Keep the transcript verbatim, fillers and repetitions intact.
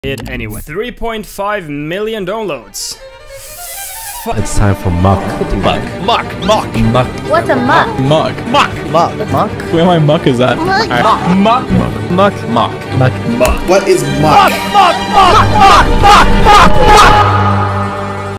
it anyway. three point five million downloads. It's time for Muck. Muck. Muck. Muck. Muck. What's a muck? Muck. Muck. Muck. Muck. Where my muck is at? Muck. Right. Muck. Muck. Muck. Muck. Muck. What is muck? Muck. Muck. Muck. Muck. Muck. Muck. Muck.